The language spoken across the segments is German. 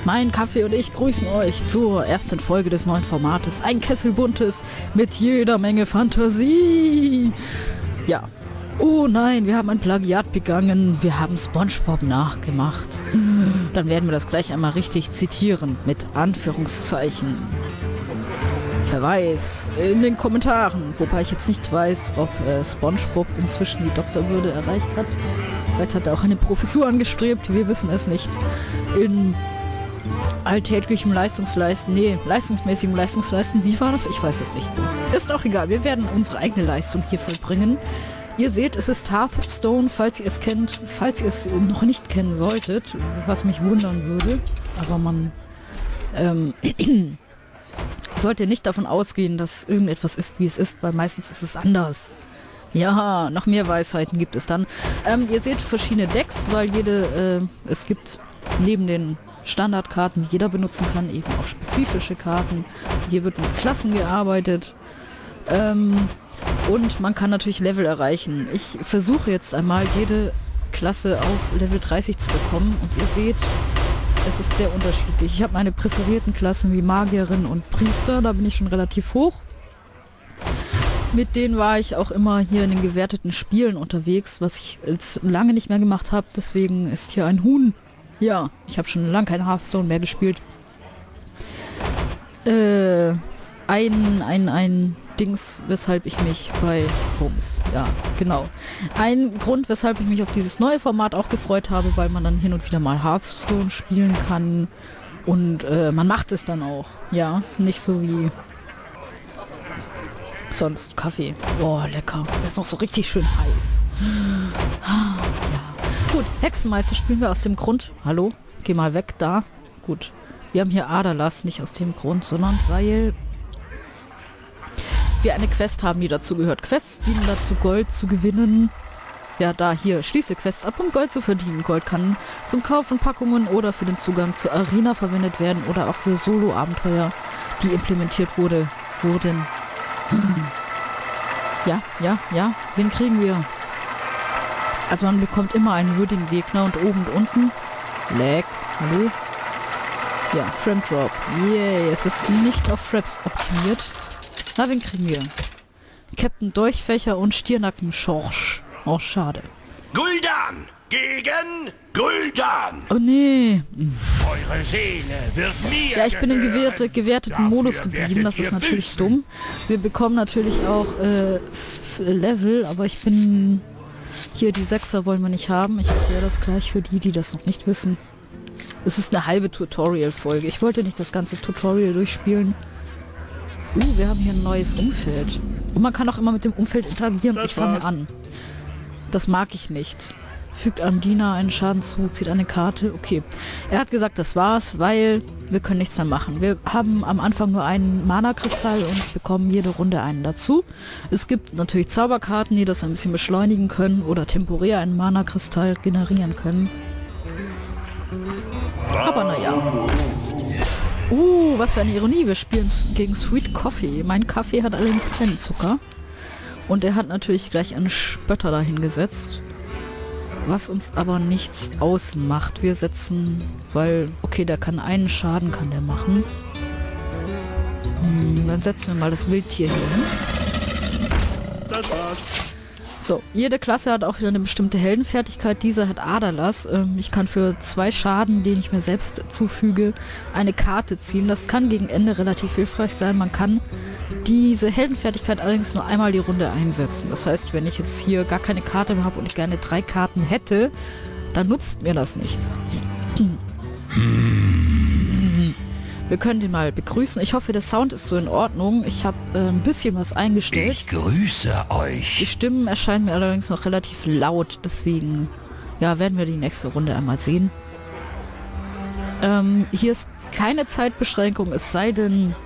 Mein Kaffee und ich grüßen euch zur ersten Folge des neuen Formates. Ein Kessel Buntes mit jeder Menge Fantasie. Ja. Oh nein, wir haben ein Plagiat begangen. Wir haben SpongeBob nachgemacht. Dann werden wir das gleich einmal richtig zitieren mit Anführungszeichen. Verweis in den Kommentaren. Wobei ich jetzt nicht weiß, ob SpongeBob inzwischen die Doktorwürde erreicht hat. Vielleicht hat er auch eine Professur angestrebt. Wir wissen es nicht. In alltäglichem leistungsmäßigem Leistungsleisten. Wie war das? Ich weiß es nicht. Ist auch egal. Wir werden unsere eigene Leistung hier vollbringen. Ihr seht, es ist Hearthstone, falls ihr es kennt, falls ihr es noch nicht kennen solltet, was mich wundern würde. Aber man sollte nicht davon ausgehen, dass irgendetwas ist, wie es ist, weil meistens ist es anders. Ja, noch mehr Weisheiten gibt es dann. Ihr seht verschiedene Decks, weil es gibt neben den Standardkarten, die jeder benutzen kann, eben auch spezifische Karten. Hier wird mit Klassen gearbeitet. Und man kann natürlich Level erreichen. Ich versuche jetzt einmal jede Klasse auf Level 30 zu bekommen. Und ihr seht, es ist sehr unterschiedlich. Ich habe meine präferierten Klassen wie Magierin und Priester. Da bin ich schon relativ hoch. Mit denen war ich auch immer hier in den gewerteten Spielen unterwegs, was ich jetzt lange nicht mehr gemacht habe. Deswegen ist hier ein Huhn. Ja, ich habe schon lange kein Hearthstone mehr gespielt. Ein Dings, weshalb ich mich bei Bums, ja, genau. Ein Grund, weshalb ich mich auf dieses neue Format auch gefreut habe, weil man dann hin und wieder mal Hearthstone spielen kann und man macht es dann auch, ja, nicht so wie sonst Kaffee. Boah, lecker. Der ist noch so richtig schön heiß. Ja. Gut, Hexenmeister spielen wir aus dem Grund. Hallo? Geh mal weg, da. Gut. Wir haben hier Aderlass, nicht aus dem Grund, sondern weil wir eine Quest haben, die dazu gehört. Quests dienen dazu, Gold zu gewinnen. Ja, da hier. Schließe Quests ab, um Gold zu verdienen. Gold kann zum Kauf von Packungen oder für den Zugang zur Arena verwendet werden oder auch für Solo-Abenteuer, die implementiert wurden. Ja. Wen kriegen wir? Also man bekommt immer einen würdigen Gegner und oben und unten. Lag. Hallo? Ja, Frame Drop. Yay, es ist nicht auf Fraps optimiert. Na, wen kriegen wir? Captain Dolchfächer und Stirnacken Schorsch. Oh, schade. Gul'dan gegen Gul'dan. Oh nee. Eure Seele wird mir. Ja, ich bin im gehören. gewerteten Modus geblieben. Das ist natürlich dumm. Wir bekommen natürlich auch Level, aber ich bin... Hier, die 6er wollen wir nicht haben. Ich erkläre das gleich für die, die das noch nicht wissen. Es ist eine halbe Tutorial-Folge. Ich wollte nicht das ganze Tutorial durchspielen. Wir haben hier ein neues Umfeld. Und man kann auch immer mit dem Umfeld interagieren. Ich fange an. Das mag ich nicht. Fügt einem Diener einen Schaden zu, zieht eine Karte. Okay. Er hat gesagt, das war's, weil wir können nichts mehr machen. Wir haben am Anfang nur einen Mana-Kristall und bekommen jede Runde einen dazu. Es gibt natürlich Zauberkarten, die das ein bisschen beschleunigen können oder temporär einen Mana-Kristall generieren können. Aber naja. Was für eine Ironie. Wir spielen gegen Sweet Coffee. Mein Kaffee hat allerdings keinen Zucker. Und er hat natürlich gleich einen Spötter dahingesetzt. Was uns aber nichts ausmacht. Wir setzen, weil, okay, der kann einen Schaden, kann der machen. Dann setzen wir mal das Wildtier hier hin. Das war's. So, jede Klasse hat auch wieder eine bestimmte Heldenfertigkeit. Dieser hat Aderlass. Ich kann für 2 Schaden, den ich mir selbst zufüge, eine Karte ziehen. Das kann gegen Ende relativ hilfreich sein. Man kann diese Heldenfertigkeit allerdings nur einmal die Runde einsetzen. Das heißt, wenn ich jetzt hier gar keine Karte mehr habe und ich gerne 3 Karten hätte, dann nutzt mir das nichts. Wir können den mal begrüßen. Ich hoffe, der Sound ist so in Ordnung. Ich habe ein bisschen was eingestellt. Ich grüße euch. Die Stimmen erscheinen mir allerdings noch relativ laut. Deswegen, ja, werden wir die nächste Runde einmal sehen. Hier ist keine Zeitbeschränkung, es sei denn...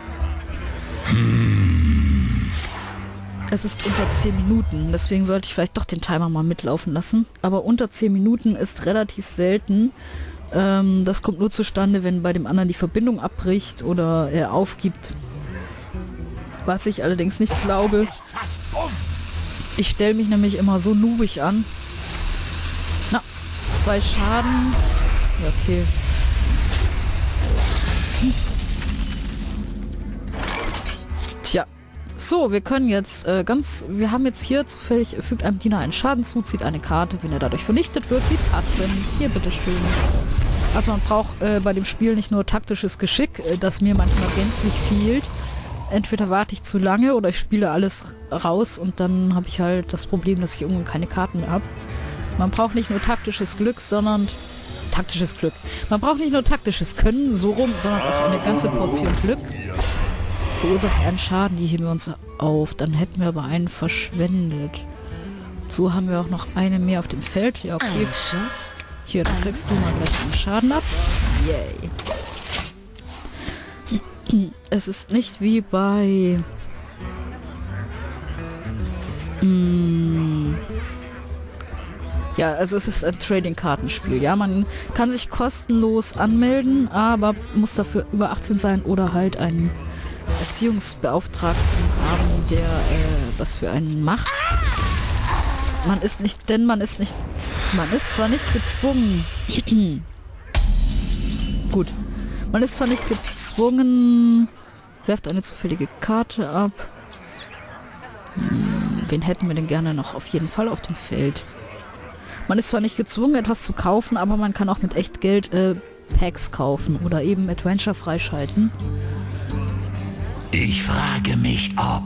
Es ist unter 10 Minuten. Deswegen sollte ich vielleicht doch den Timer mal mitlaufen lassen. Aber unter 10 Minuten ist relativ selten. Das kommt nur zustande, wenn bei dem anderen die Verbindung abbricht oder er aufgibt. Was ich allerdings nicht glaube. Ich stelle mich nämlich immer so noobig an. Na, 2 Schaden. Ja, okay. So, wir können jetzt wir haben jetzt hier zufällig, fügt einem Diener einen Schaden zu, zieht eine Karte, wenn er dadurch vernichtet wird, wie passend. Hier, bitteschön. Also man braucht bei dem Spiel nicht nur taktisches Geschick, das mir manchmal gänzlich fehlt. Entweder warte ich zu lange oder ich spiele alles raus und dann habe ich halt das Problem, dass ich irgendwann keine Karten mehr habe. Man braucht nicht nur taktisches Glück, sondern taktisches Glück. Man braucht nicht nur taktisches Können, so rum, sondern auch eine ganze Portion Glück. Verursacht einen Schaden, die heben wir uns auf. Dann hätten wir aber einen verschwendet. So haben wir auch noch eine mehr auf dem Feld. Ja, okay. Hier, dann kriegst du mal gleich einen Schaden ab. Yay. Es ist nicht wie bei... Ja, also es ist ein Trading-Kartenspiel. Ja, man kann sich kostenlos anmelden, aber muss dafür über 18 sein oder halt einen Erziehungsbeauftragten haben, der was für einen macht. Man ist zwar nicht gezwungen. Gut. Man ist zwar nicht gezwungen, werft eine zufällige Karte ab. Wen hätten wir denn gerne noch auf jeden Fall auf dem Feld? Man ist zwar nicht gezwungen, etwas zu kaufen, aber man kann auch mit Echtgeld Packs kaufen oder eben Adventure freischalten. Ich frage mich, ob...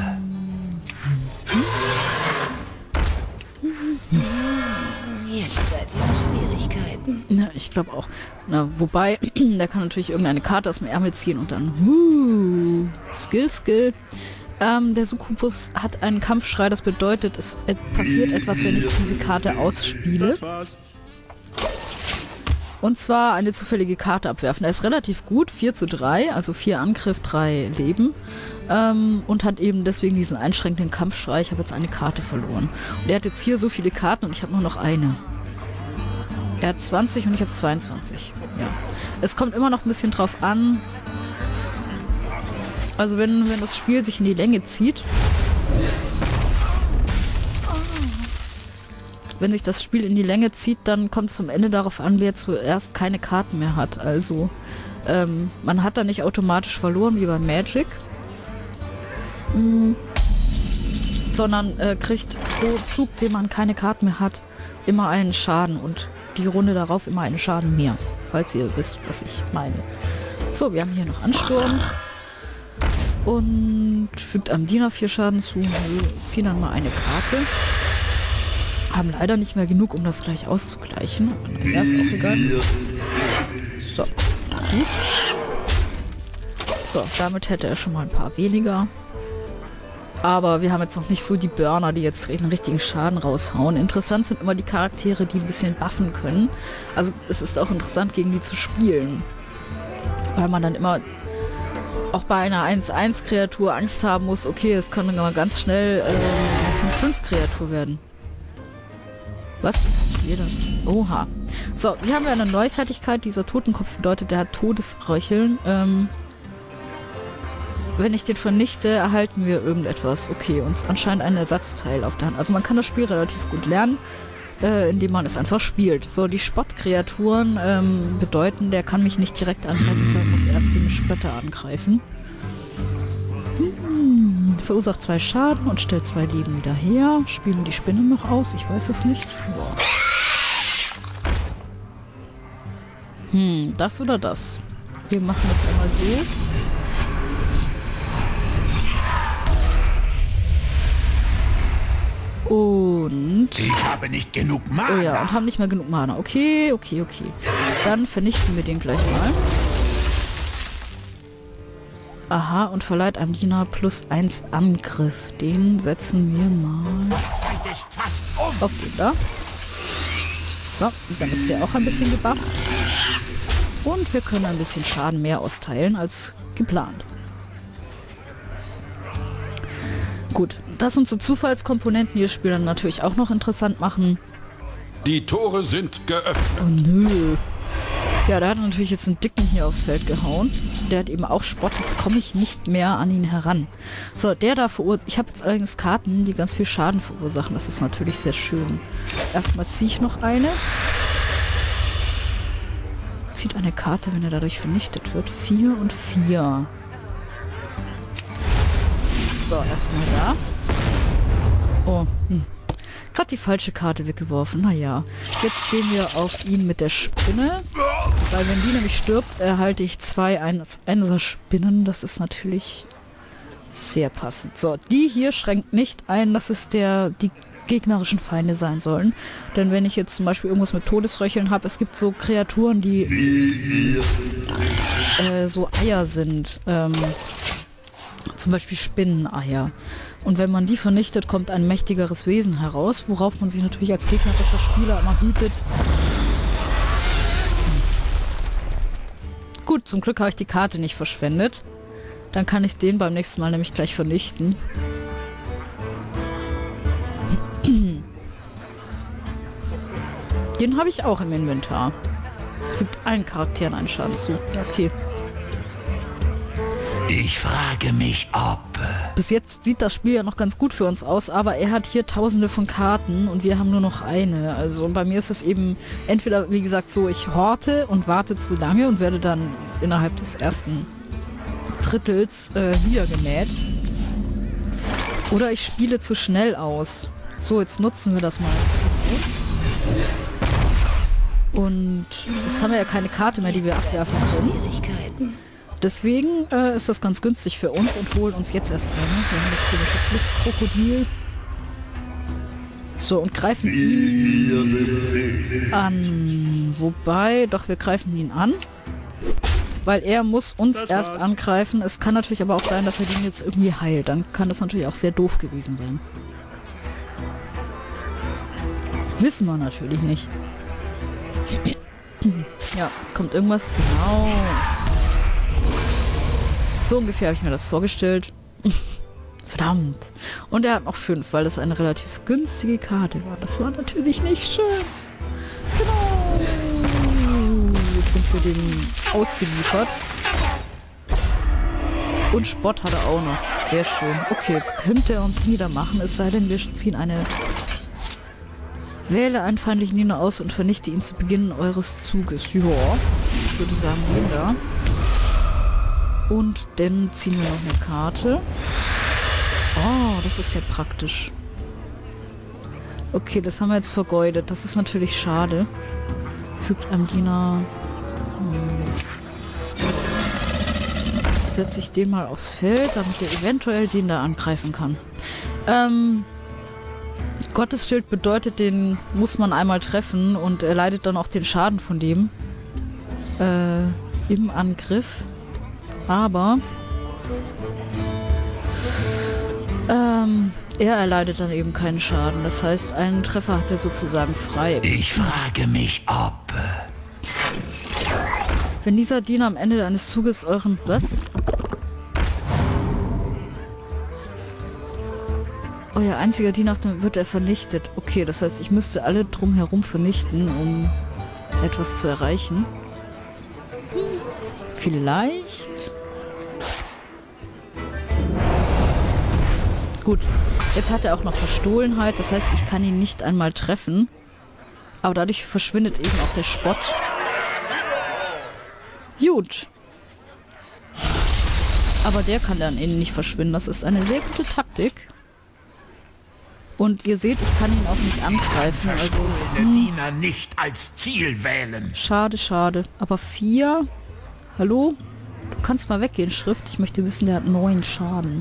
Jetzt seid ihr in Schwierigkeiten. Ja, ich glaube auch. Na, wobei, der kann natürlich irgendeine Karte aus dem Ärmel ziehen und dann Skill. Der Succubus hat einen Kampfschrei, das bedeutet, es passiert etwas, wenn ich diese Karte ausspiele. Und zwar eine zufällige Karte abwerfen. Er ist relativ gut, 4:3, also 4 Angriff, 3 Leben. Und hat eben deswegen diesen einschränkenden Kampfschrei. Ich habe jetzt eine Karte verloren. Und er hat jetzt hier so viele Karten und ich habe nur noch eine. Er hat 20 und ich habe 22. Ja. Es kommt immer noch ein bisschen drauf an. Also wenn das Spiel sich in die Länge zieht. Wenn sich das Spiel in die Länge zieht, dann kommt es am Ende darauf an, wer zuerst keine Karten mehr hat. Also man hat da nicht automatisch verloren wie bei Magic. Sondern kriegt pro Zug, den man keine Karten mehr hat, immer einen Schaden und die Runde darauf immer einen Schaden mehr. Falls ihr wisst, was ich meine. So, wir haben hier noch Ansturm. Und fügt am Diener 4 Schaden zu. Wir ziehen dann mal eine Karte. Haben leider nicht mehr genug, um das gleich auszugleichen. Aber naja, ist auch egal. So, gut. So, damit hätte er schon mal ein paar weniger. Aber wir haben jetzt noch nicht so die Burner, die jetzt einen richtigen Schaden raushauen. Interessant sind immer die Charaktere, die ein bisschen buffen können. Also es ist auch interessant, gegen die zu spielen. Weil man dann immer auch bei einer 1-1-Kreatur Angst haben muss, okay, es kann dann mal ganz schnell eine 5-5-Kreatur werden. Was? Jeder. Oha. So, hier haben wir eine Neufertigkeit. Dieser Totenkopf bedeutet, der hat Todesröcheln. Wenn ich den vernichte, erhalten wir irgendetwas. Okay, und anscheinend ein Ersatzteil auf der Hand. Also man kann das Spiel relativ gut lernen, indem man es einfach spielt. So, die Spottkreaturen bedeuten, der kann mich nicht direkt angreifen, sondern muss erst den Spötter angreifen. Verursacht 2 Schaden und stellt 2 Leben wieder her. Spielen die Spinnen noch aus? Ich weiß es nicht. Boah. Das oder das? Wir machen das einmal so. Und... Ich habe nicht genug Mana. Oh ja, und haben nicht mehr genug Mana. Okay. Dann vernichten wir den gleich mal. Aha, und verleiht einem Diener +1 Angriff. Den setzen wir mal auf den da. So, dann ist der auch ein bisschen gebufft. Und wir können ein bisschen Schaden mehr austeilen als geplant. Gut, das sind so Zufallskomponenten, die das Spiel dann natürlich auch noch interessant machen. Die Tore sind geöffnet. Oh nö. Ja, der hat natürlich jetzt einen Dicken hier aufs Feld gehauen. Der hat eben auch Spott, jetzt komme ich nicht mehr an ihn heran. So, der da verursacht... Ich habe jetzt allerdings Karten, die ganz viel Schaden verursachen. Das ist natürlich sehr schön. Erstmal ziehe ich noch eine. Zieht eine Karte, wenn er dadurch vernichtet wird. 4 und 4. So, erstmal da. Oh, gerade die falsche Karte weggeworfen. Naja, jetzt gehen wir auf ihn mit der Spinne. Weil wenn die nämlich stirbt, erhalte ich 2 Einser-Spinnen. Das ist natürlich sehr passend. So, die hier schränkt nicht ein, dass es die gegnerischen Feinde sein sollen. Denn wenn ich jetzt zum Beispiel irgendwas mit Todesröcheln habe, es gibt so Kreaturen, die so Eier sind. Zum Beispiel Spinneneier. Und wenn man die vernichtet, kommt ein mächtigeres Wesen heraus, worauf man sich natürlich als gegnerischer Spieler immer hütet. Gut, zum Glück habe ich die Karte nicht verschwendet. Dann kann ich den beim nächsten Mal nämlich gleich vernichten. Den habe ich auch im Inventar. Fügt allen Charakteren einen Schaden zu. Ja, okay. Ich frage mich, ob... Bis jetzt sieht das Spiel ja noch ganz gut für uns aus, aber er hat hier tausende von Karten und wir haben nur noch eine. Also bei mir ist es eben entweder, wie gesagt, so, ich horte und warte zu lange und werde dann innerhalb des ersten Drittels niedergemäht. Oder ich spiele zu schnell aus. So, jetzt nutzen wir das mal. Und jetzt haben wir ja keine Karte mehr, die wir abwerfen können. Deswegen ist das ganz günstig für uns und holen uns jetzt erst rein. Wir haben das komische Flusskrokodil. So, und greifen ihn an. Wobei, doch, wir greifen ihn an. Weil er muss uns erst angreifen. Es kann natürlich aber auch sein, dass er den jetzt irgendwie heilt. Dann kann das natürlich auch sehr doof gewesen sein. Wissen wir natürlich nicht. Ja, jetzt kommt irgendwas. Genau. So ungefähr habe ich mir das vorgestellt. Verdammt. Und er hat noch 5, weil das eine relativ günstige Karte war. Das war natürlich nicht schön. Genau. Jetzt sind wir dem ausgeliefert. Und Spott hat er auch noch. Sehr schön. Okay, jetzt könnte er uns niedermachen. Es sei denn, wir ziehen eine... Wähle einen feindlichen Diener aus und vernichte ihn zu Beginn eures Zuges. Ja, ich würde sagen, da. Und dann ziehen wir noch eine Karte. Oh, das ist ja praktisch. Okay, das haben wir jetzt vergeudet. Das ist natürlich schade. Fügt einem Diener... Setze ich den mal aufs Feld, damit er eventuell den da angreifen kann. Gottesschild bedeutet, den muss man einmal treffen und er leidet dann auch den Schaden von dem im Angriff. Aber er erleidet dann eben keinen Schaden. Das heißt, einen Treffer hat er sozusagen frei. Ich frage mich, ob... Wenn dieser Diener am Ende eines Zuges euren... Was? Euer einziger Diener wird er vernichtet. Okay, das heißt, ich müsste alle drumherum vernichten, um etwas zu erreichen. Vielleicht... Gut, jetzt hat er auch noch Verstohlenheit, das heißt, ich kann ihn nicht einmal treffen. Aber dadurch verschwindet eben auch der Spott. Gut. Aber der kann dann eben nicht verschwinden. Das ist eine sehr gute Taktik. Und ihr seht, ich kann ihn auch nicht angreifen. Also Diener nicht als Ziel wählen. Schade, schade. Aber 4... Hallo? Du kannst mal weggehen, Schrift. Ich möchte wissen, der hat 9 Schaden.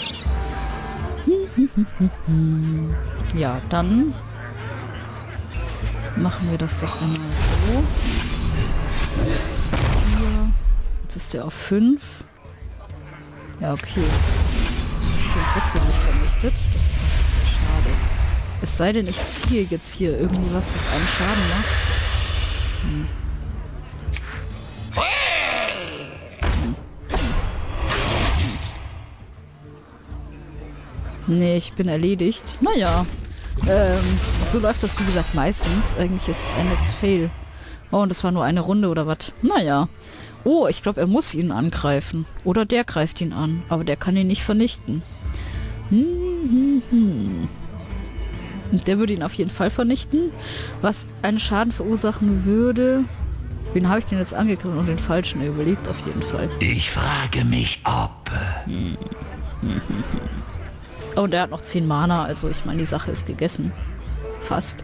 Ja, dann machen wir das doch einmal so. 4. Jetzt ist der auf 5. Ja, okay. Ich bin trotzdem nicht vernichtet. Das ist sehr schade. Es sei denn, ich ziehe jetzt hier irgendwie was, das einen Schaden macht. Nee, ich bin erledigt. Naja. So läuft das, wie gesagt, meistens. Eigentlich ist es ein Let's Fail. Oh, und das war nur eine Runde oder was? Naja. Oh, ich glaube, er muss ihn angreifen. Oder der greift ihn an. Aber der kann ihn nicht vernichten. Und der würde ihn auf jeden Fall vernichten. Was einen Schaden verursachen würde... Wen habe ich denn jetzt angegriffen und den falschen? Er überlebt auf jeden Fall. Ich frage mich, ob... Oh, und er hat noch 10 Mana, also ich meine, die Sache ist gegessen. Fast.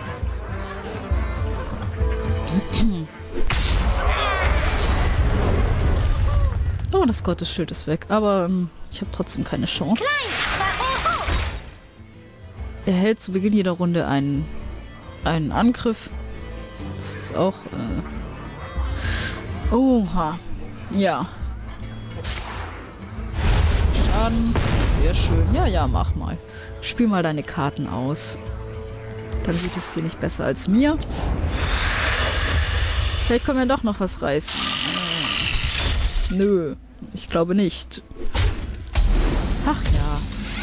Oh, das Gottesschild ist weg, aber ich habe trotzdem keine Chance. Er hält zu Beginn jeder Runde einen Angriff. Das ist auch... Oha. Ja. Schaden. Sehr schön. Ja, ja, mach mal. Spiel mal deine Karten aus. Dann sieht es dir nicht besser als mir. Vielleicht können wir doch noch was reißen. Nö, ich glaube nicht. Ach ja.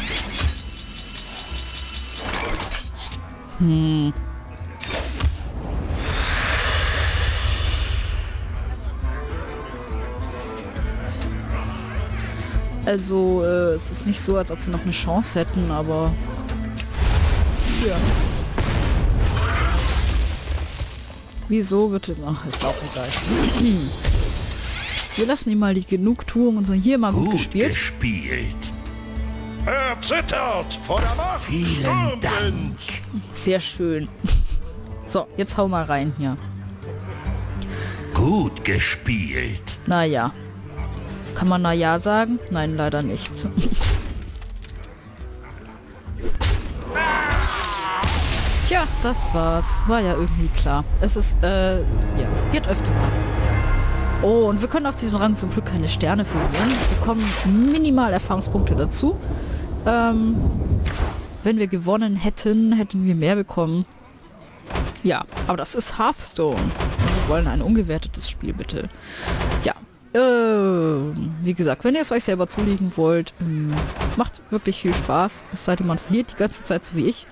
Also, es ist nicht so, als ob wir noch eine Chance hätten, aber... Ja. Wieso wird es... Ach, ist auch egal. Wir lassen ihm mal die Genugtuung und sagen, hier mal gut gespielt. Er zittert vor der Macht. Vielen Dank. Sehr schön. So, jetzt hau mal rein hier. Gut gespielt. Naja. Kann man naja sagen? Nein, leider nicht. Tja, das war's. War ja irgendwie klar. Es ist, ja, geht öfter mal so. Oh, und wir können auf diesem Rang zum Glück keine Sterne verlieren. Wir bekommen minimal Erfahrungspunkte dazu. Wenn wir gewonnen hätten, hätten wir mehr bekommen. Ja, aber das ist Hearthstone. Wir wollen ein ungewertetes Spiel, bitte. Ja. Wie gesagt, wenn ihr es euch selber zulegen wollt, macht wirklich viel Spaß. Es sei denn, man verliert die ganze Zeit, so wie ich.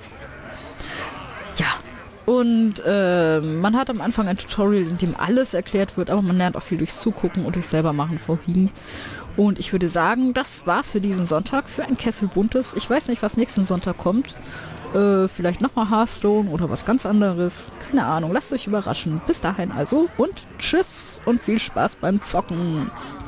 Ja. Und man hat am Anfang ein Tutorial, in dem alles erklärt wird, aber man lernt auch viel durchs Zugucken und durchs selbermachen vorwiegend. Und ich würde sagen, das war's für diesen Sonntag, für ein Kessel Buntes. Ich weiß nicht, was nächsten Sonntag kommt. Vielleicht nochmal Hearthstone oder was ganz anderes. Keine Ahnung, lasst euch überraschen. Bis dahin also und tschüss und viel Spaß beim Zocken.